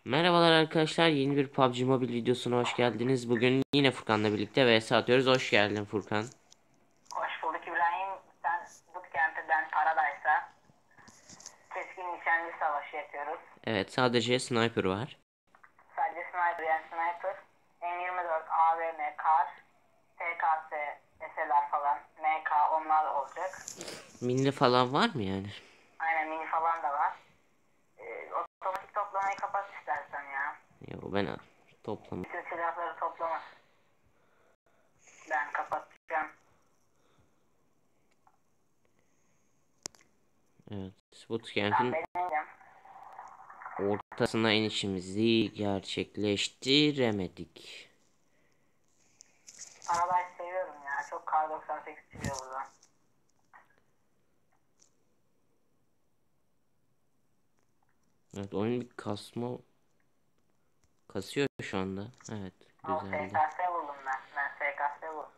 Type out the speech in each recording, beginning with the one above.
Merhabalar arkadaşlar, yeni bir PUBG Mobile videosuna hoş geldiniz. Bugün yine Furkan'la birlikte vs atıyoruz. Hoş geldin Furkan. Hoş bulduk İbrahim. Sen Bootcamp'te, ben Paradise'a keskin nişancı savaşı yapıyoruz. Evet, sadece sniper var. Sadece sniper, yani sniper, M24, AVM, KAR, TKS, SLR falan, MK onlar olacak. Mini falan var mı yani? Aynen, mini falan da var. Otomatik toplamayı kapat istersen ya. Yo, ben toplama. Bütün silahları toplama. Ben kapatacağım. Evet, Tamam, bootcamp'in ben ineceğim. ortasına inişimizi gerçekleştiremedik. Paradise seviyorum ya. Çok Kar 98 çıkıyor buradan. Evet, oyun bir kasıyor şu anda. Evet, Ama güzeldi. SKS buldum ben. Ben SKS buldum.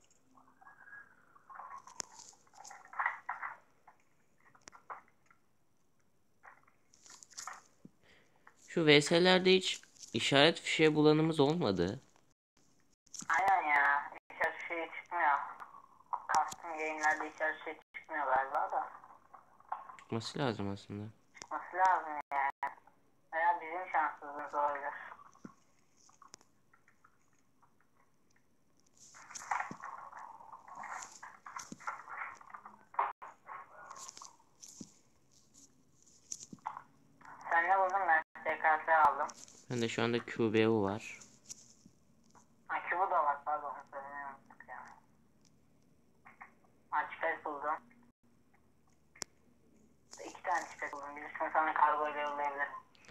Şu vs'lerde hiç işaret fişeği bulanımız olmadı. Aynen ya. Hiçbir şey çıkmıyor. Custom game'lerde hiçbir şey çıkmıyor galiba da. Çıkması lazım aslında. Çıkması lazım yani. Veya bizim şanssızlığımız olabilir. Sen ne buldun? Ben SKS aldım. Ben de şu anda QBU var. Ha, Cubo da var, pardon, onu söylemeyi unuttuk ya. Ha, çipet buldum. İki tane çipet buldum. Birisini sana kargo ile yollayabilirim.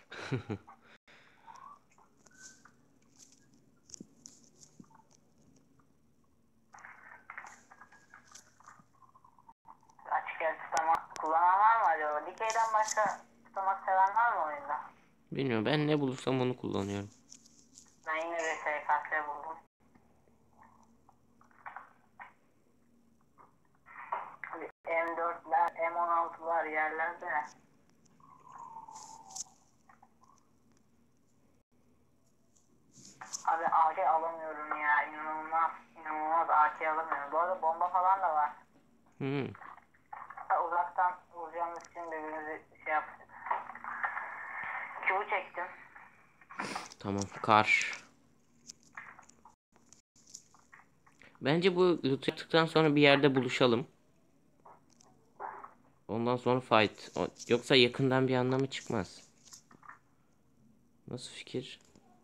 Açık el tutamak kullanan var mı acaba? Dikeyden başka tutamak seven var mı oyunda? Bilmiyorum, ben ne bulursam onu kullanıyorum. Ben yine bir SKS buldum. Abi M4'ler, M16'lar yerlerde. Abi AK alamıyorum ya, inanılmaz inanılmaz AK alamıyorum. Bu arada bomba falan da var. Hmm. Uzaktan vuracağımız için birbirimizi şey yaptık. Çubuğu çektim. Tamam, kar. Bence bu loot yaptıktan sonra bir yerde buluşalım. Ondan sonra fight. Yoksa yakından bir anlamı çıkmaz. Nasıl fikir?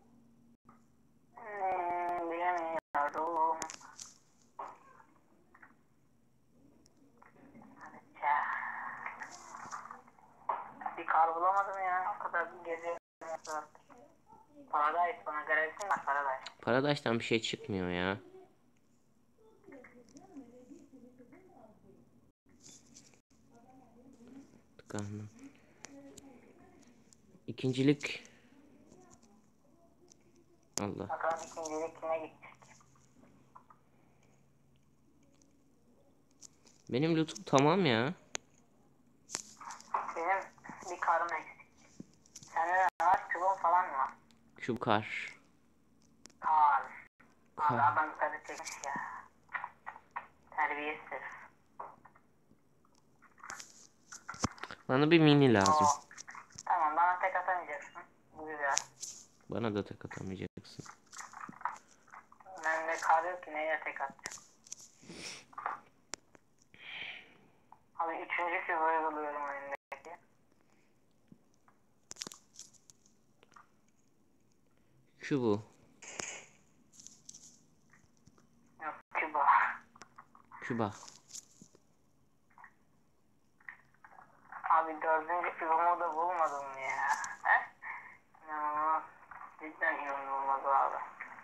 Bilemiyorum. Ya, bir kar bulamadım ya. O kadar geziyorum. Paradise, bana garantisi var Paradise. Paradise'dan bir şey çıkmıyor ya. Tıkandım. İkincilik. Allah. Bakalım ikincilik kime gidecek. Benim lootum tamam ya. Benim bir karım eksik. Sende ne var? Çubuğun falan mı var? Şu kar. Kar. Abi Kar. adam karı çekmiş ya. Terbiyesiz. Bana bir mini lazım. Oo. Tamam, bana tek atamayacaksın. Bu güzel. Bana da tek atamayacaksın. Bende kar yok ki, neyle tek atacağım? Abi üçüncü figürü buluyorum oyundaki. Şu bu. Yok, Küba. Küba. Abi dördüncü figürümü de bulmadım ya. He? İnanılmaz. Cidden inanılmaz abi.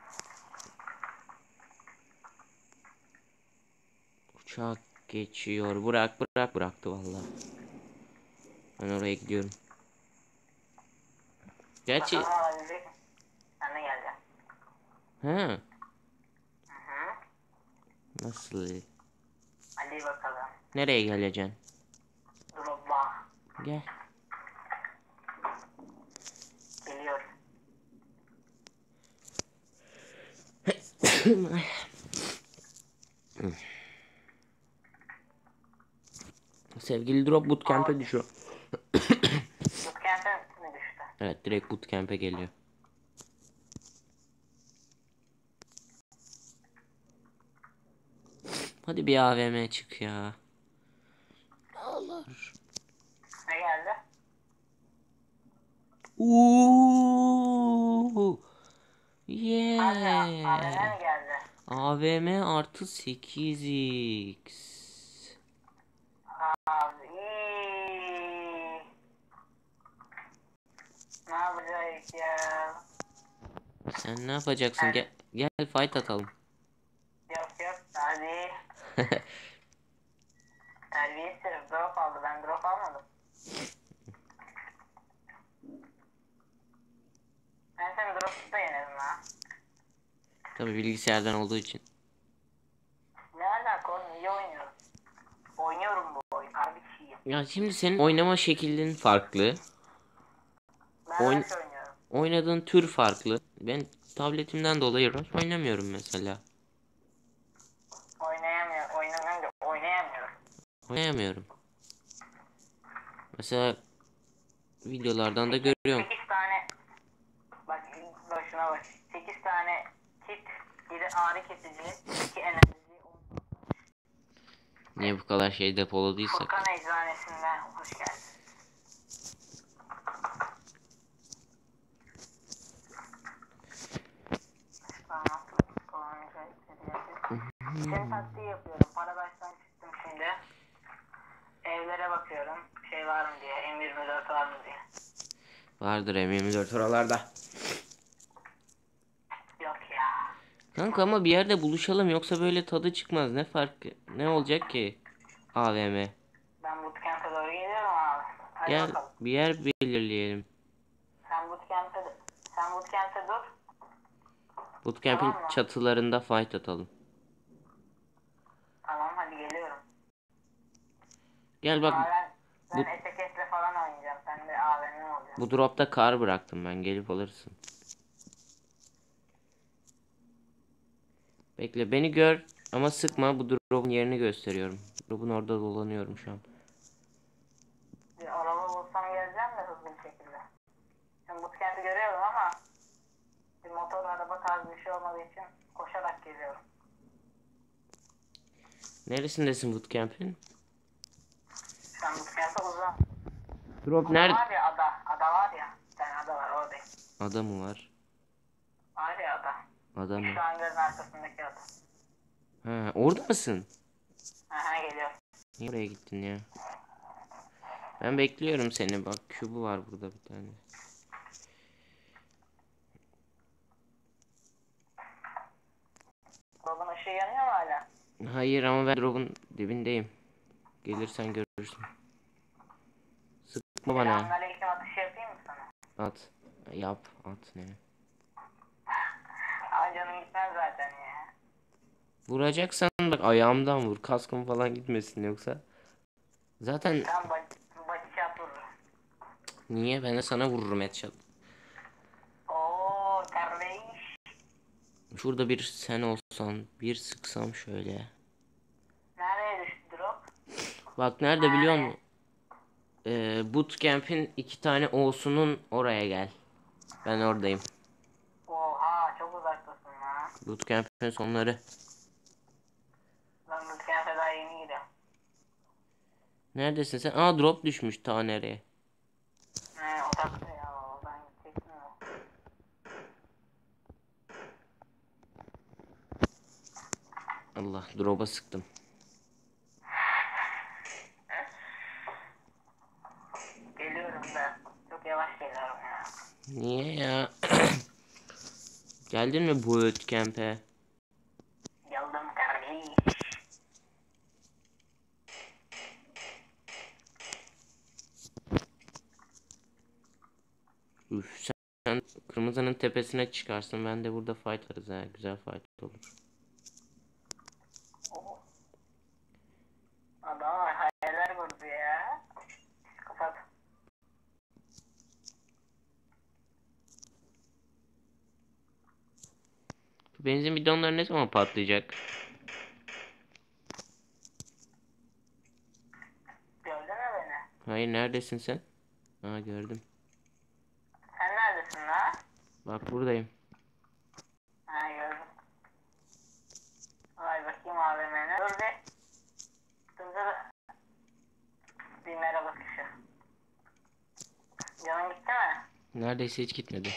Uçak geçiyor. Bıraktı vallahi. Ben oraya gidiyorum. Gerçi Bakalım alabilecek mi? Sen de geleceksin. ha, Hı hı. nasıl? Hadi bakalım. Nereye geleceksin? Dropba. Gel. Geliyor. Sevgili Drop bootcamp'e düşüyor. Bootcamp'e mi düştü? Evet, direkt bootcamp'e geliyor. Hadi bir AVM çık ya. Ne olur. Ne geldi? Uuu. Hadi AVM Yeah. mi geldi? AVM artı 8x. Abi iyi. Ne yapacağız ya? Sen ne yapacaksın? Hadi. Gel fight atalım. Yok hadi. Terbiyesiz herif drop aldı, ben drop almadım. Ben seni drop'ta yenerim ha. Tabii bilgisayardan olduğu için. Ne alaka oğlum, iyi oynuyorum. Oynuyorum bu oyun, harbi kişiyim. Ya şimdi senin oynama şeklin farklı. Ben nasıl oynuyorum? Oynadığın tür farklı. Ben tabletimden dolayı Rush oynamıyorum mesela. Oynayamıyorum. Oynayamıyorum. Mesela videolardan da görüyorum. 8 tane, bak şuna bak. 8 tane kit, biri ağrı kesici, 2 enerji, Niye bu kadar şey depoladıysak. Furkan Eczanesi'nden hoş geldin. Senin taktiği yapıyorum. Paradaş'tan çıktım şimdi. Evlere bakıyorum. Şey var mı diye. M24 var mı diye. Vardır M24 oralarda. Yok ya. Kanka ama bir yerde buluşalım yoksa böyle tadı çıkmaz. Ne farkı? Ne olacak ki? AVM. Ben bootcamp'e doğru geliyorum abi. Hadi Gel bakalım. bir yer belirleyelim. Sen bootcamp'e dur. Bootcamp'in Tamam mı? çatılarında fight atalım. Tamam hadi geliyorum. Gel bak Ben SKS'le falan oynayacağım. Sen de AVM olacaksın. bu dropta kar bıraktım ben, gelip alırsın. Bekle beni gör ama sıkma, bu drop'un yerini gösteriyorum. Drop'un orada dolanıyorum şu an. Bir araba bulsam geleceğim de hızlı bir şekilde. Şimdi bootcamp'i görüyorum ama bir motor araba tarzı bir şey olmadığı için koşarak geliyorum. Neresindesin bootcamp'in? Sen bootcamp'e uzan. Drop Ada nerede? var ya ada. Ada var ya. Bir tane ada var oradayım. Ada mı var? Var ya ada. Ada mı? Şu hangarın arkasındaki ada. Ha, orada mısın? Aha geliyor. Niye oraya gittin ya? Ben bekliyorum seni, bak kübü var burada bir tane. Babın ışığı yanıyor mu hala? Hayır ama ben drop'un dibindeyim. Gelirsen görürsün. Sıkma bana. Selamünaleyküm, atışı yapayım mı sana? At. Yap. At ne? Ama canım gitmez zaten ya. Vuracaksan bak ayağımdan vur. Kaskım falan gitmesin yoksa. Zaten Tam body shot vurur. niye? Ben de sana vururum headshot. Ooo kardeş. Şurada bir sen olsan, bir sıksam şöyle. Nereye düştü drop? Bak nerede biliyor musun? Bootcamp'in 2 tane O'sunun oraya gel. Ben oradayım. Oha çok uzaktasın ya. Bootcamp'in sonları. Ben bootcamp'e daha yeni gidiyorum. Neredesin sen? Aa, drop düşmüş ta nereye? He odakta ya, ben gidecektim ya. Allah, drop'a sıktım. Geliyorum da çok yavaş geliyorum ya. Niye ya? Geldin mi bootcamp'e? Geldim kardeş. Üf, sen kırmızının tepesine çıkarsın, ben de burada fight ararız ha. Güzel fight olur. Oh. Adam hayaller kurdu ya. Kapat. Bu benzin bidonları ne zaman patlayacak? Gördün mü beni? Hayır, neredesin sen? Aa, gördüm. Sen neredesin lan? Bak buradayım. Ha gördüm. Vay bakayım AVM'ne. Dur bir. Dur. Bir merhaba kuşu. Canın gitti mi? Neredeyse hiç gitmedi.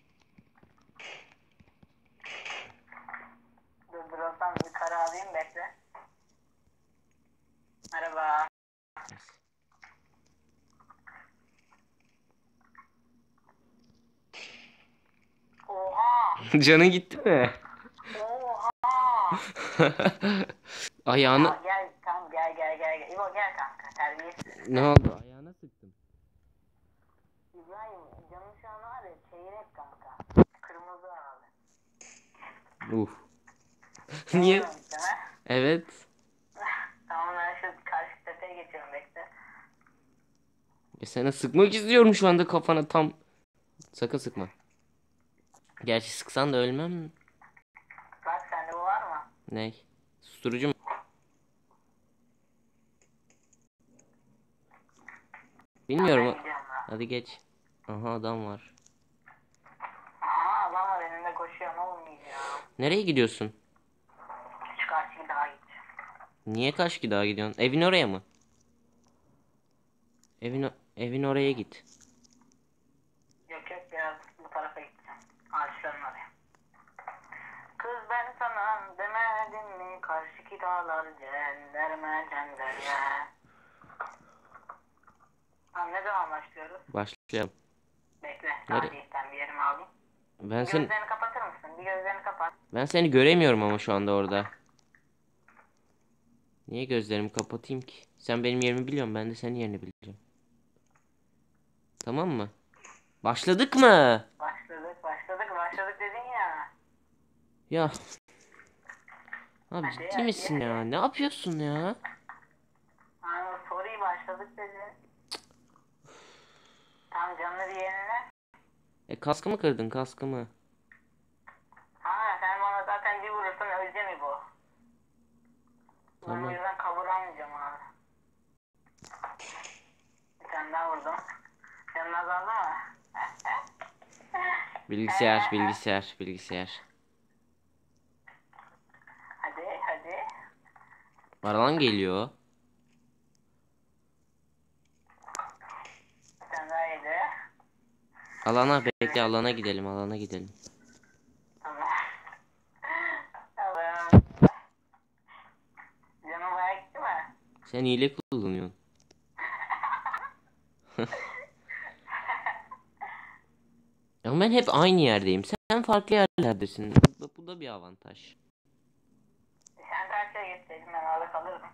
Dur oradan bir kara alayım bekle. Merhaba. Oha. Canın gitti mi? Oha. Ayağını... Aa, gel tamam gel. İbo gel kanka terbiyesiz. Ne oldu? Ayağına sıktım. İbrahim canım şu an var ya çeyrek kanka. Kırmızı abi. Niye? Değil mi? Evet. Tamam ben şu karşı tepeye geçiyorum bekle. Sana sıkmak istiyorum şu anda kafana tam. Sakın sıkma. Gerçi sıksan da ölmem. Bak sende bu var mı? Ne? Susturucu mu? Bilmiyorum. Ben gidiyorum lan. Hadi geç. Aha, adam var. Aha adam var önünde koşuyor ne olmuyor ya. Nereye gidiyorsun? Şu karşı daha gideceğim. Niye Kaşki daha gidiyorsun? Evin oraya mı? Evin oraya git. Yok biraz bu tarafa gideceğim. Ağaçların oraya. Kız ben sana demedim mi karşıki dağlar cenderme. Tamam ne zaman başlıyoruz? Başlayalım. Bekle Nereye? daha cidden bir yerimi alayım. Ben seni Gözlerini kapatır mısın? Bir gözlerini kapat. ben seni göremiyorum ama şu anda orada. Niye gözlerimi kapatayım ki? Sen benim yerimi biliyorsun, ben de senin yerini bileceğim. Tamam mı? Başladık mı? Başladık dedin ya. Ya abi, Hadi, ciddi misin ya? Ne yapıyorsun ya? Ama soruyu başladık dedin. Tam canlı bir yerine. Kaskımı kırdın, kaskımı. Ha sen bana zaten bir vurursun öldü mi bu? Ben o Tamam. yüzden kavuramayacağım abi. Bir tane daha vurdum. Canın azaldı mı? Bilgisayar. Hadi. Aralan geliyor. Bir tane daha yedi. Bekle, alana gidelim. Tamam. Allah'ım. Canım bayağı gitti mi? Sen hile kullanıyorsun. Ama ben hep aynı yerdeyim. Sen farklı yerlerdesin. Bu da bir avantaj. Sen karşıya geçseydin ben orada kalırdım.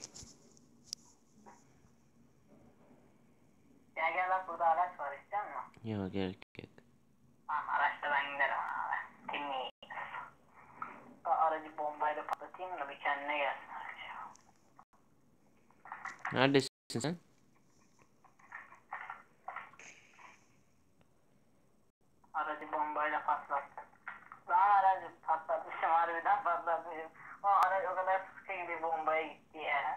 Gel bak burada araç var istiyor musun? Yok, gerek yok. Tamam araçta ben giderim abi. Dinleyin. Aracı bombayla patlatayım da bir kendine gelsin aracı. Neredesin sen? Aracı bombayla patlattım. Ben aracı patlatmışım harbiden patlatmışım. O araç o kadar sıkı gibi bombaya gitti ya.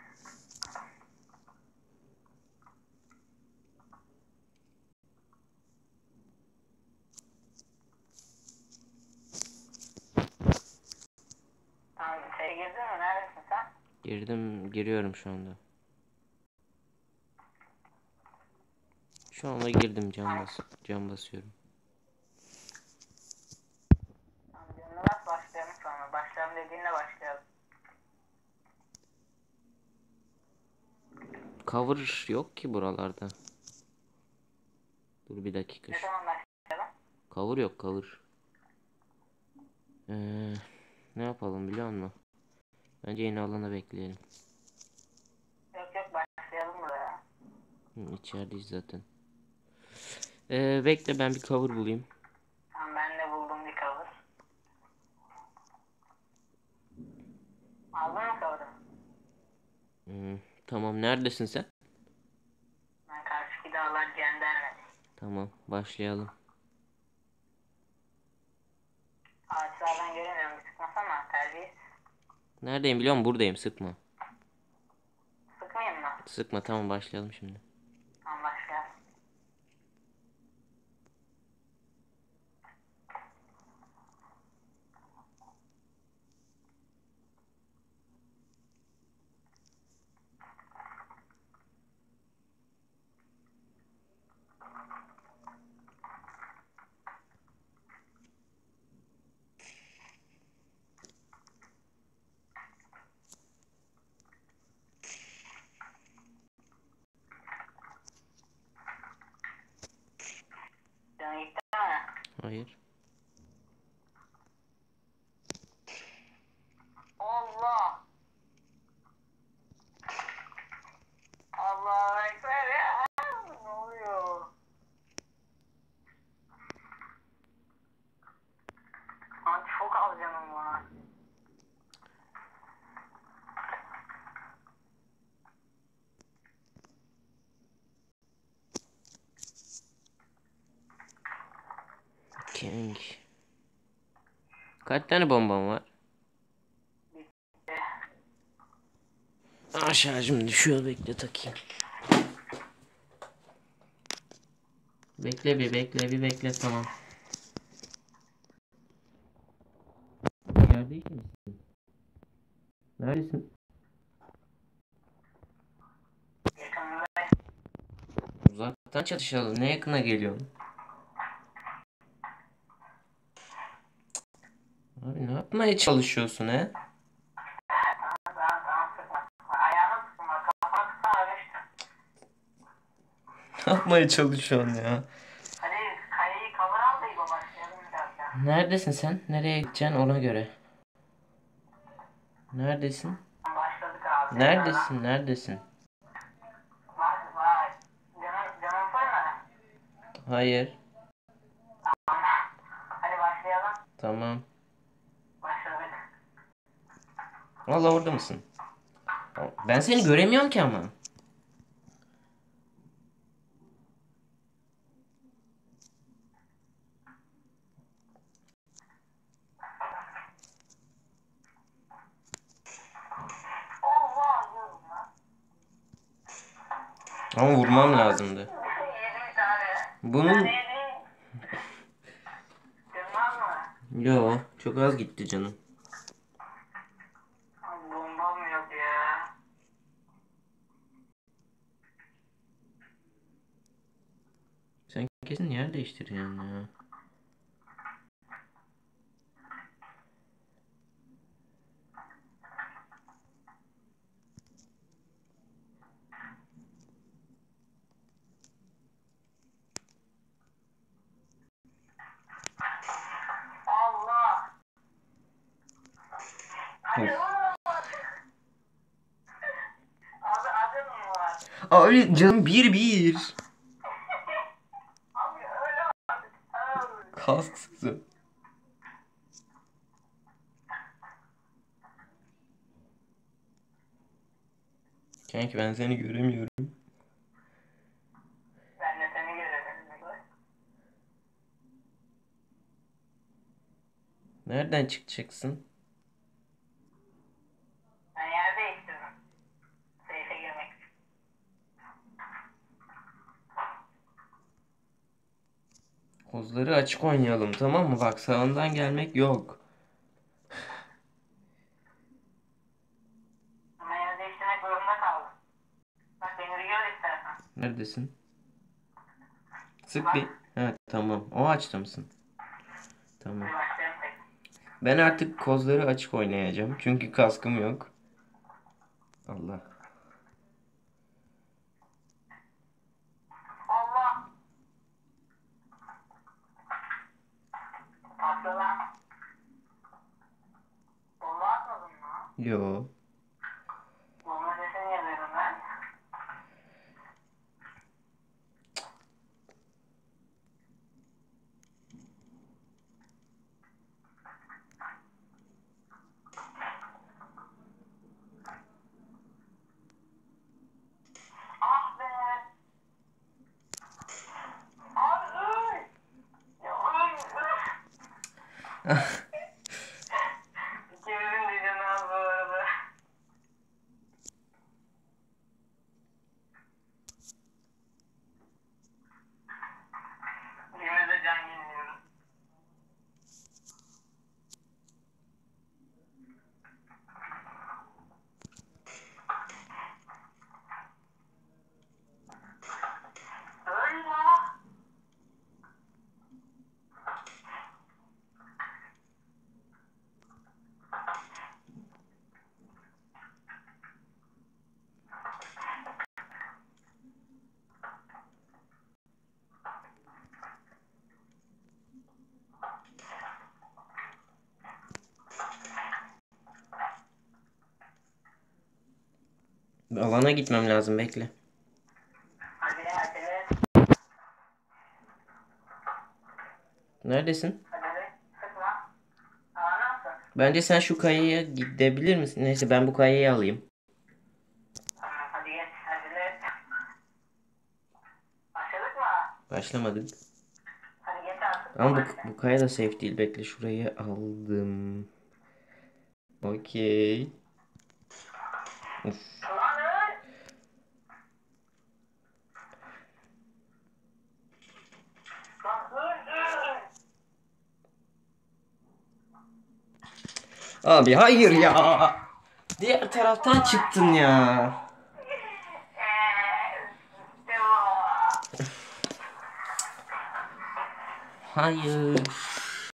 Tamam girdin mi? Neredesin sen? Giriyorum şu anda. Şu anda girdim, cam basıyorum. Tamam canına bak başlayalım sonra. Başlayalım dediğinle başlayalım. Cover yok ki buralarda. Dur bir dakika. Ne zaman başlayalım? Cover yok, cover. Ne yapalım biliyor musun? Bence yeni alana bekleyelim. Yok başlayalım buraya. İçerideyiz zaten. Bekle, ben bir cover bulayım. Tamam ben de buldum bir cover. Aldın mı cover'ı? Tamam, neredesin sen? Ben karşı dağlar cenderme. Tamam, başlayalım. Ağaçlardan göremiyorum. Bir sıkmasana. Terbiyesiz. Neredeyim biliyor musun? Buradayım, sıkma. Sıkmayayım mı? Sıkma, tamam başlayalım şimdi. Tamam başlayalım. Canı gitti mi? Hayır. Allah! Allahu Ekber ya! Ne oluyor? Lan çok az canım var. King. Kaç tane bombam var? Şarjım düşüyor, bekle takayım. Bekle bir bekle, tamam. Yerde misin? Neredesin? Yakınındayım. Uzaktan çatışalım. Ne yakına geliyorsun? Abi ne yapmaya çalışıyorsun he? Tamam sıkma. Ayağını sıkma. Kafana sıksana düştüm. Ne yapmaya çalışıyorsun ya? Hadi kaleyi cover al da iyi başlayalım biraz ya. Neredesin sen? Nereye gideceksin ona göre. Neredesin? Başladık abi. Neredesin? Neredesin? Bak bak. Canım koyma. Hayır. Hadi başlayalım. Tamam. Başladık. Vallahi orada mısın? Ben seni göremiyorum ki ama. Allah diyorum lan. Ama vurmam lazımdı. Yedim bir tane. Bunun... Yedin. Canım mı? Yo, çok az gitti canım. Bombam yok ya. Sen kesin yer değiştireceksin ya. Allah. Hadi Of. oğlum. Abi adım mı var? Abi canım bir. Abi öyle artık. Abi. Kasksızı. Kanki ben seni göremiyorum. Ben de seni görelim. Nereden çıkacaksın? Ben yer değiştirdim. Seyfe girmek için. Kozları açık oynayalım, tamam mı? Bak sağından gelmek yok. Ama yer değiştirmek zorunda kaldım. Bak beni bir gör istersen. Neredesin? Sık bir. Evet tamam. O açtı mısın? Tamam. Hadi başlayalım tek. Ben artık kozları açık oynayacağım. Çünkü kaskım yok. Allah. Allah. Patla lan. Bomba atmadın mı? Yo. Bomba sesini yazıyorum ben. Ah be. Abi öl. Ya öl. Alana gitmem lazım, bekle. Hadi acele. Neredesin? Acele. Sıkma. Alana mısın? Bence sen şu kayaya gidebilir misin? Neyse ben bu kayayı alayım. Tamam hadi geç. Acele et. Başladık mı? Başlamadık. Hadi geç artık. Ama bu kaya da safe değil. Bekle, şurayı aldım. Okey. Uf. Lan öl. Lan öl. Abi hayır ya. Diğer taraftan çıktın ya. Hayır.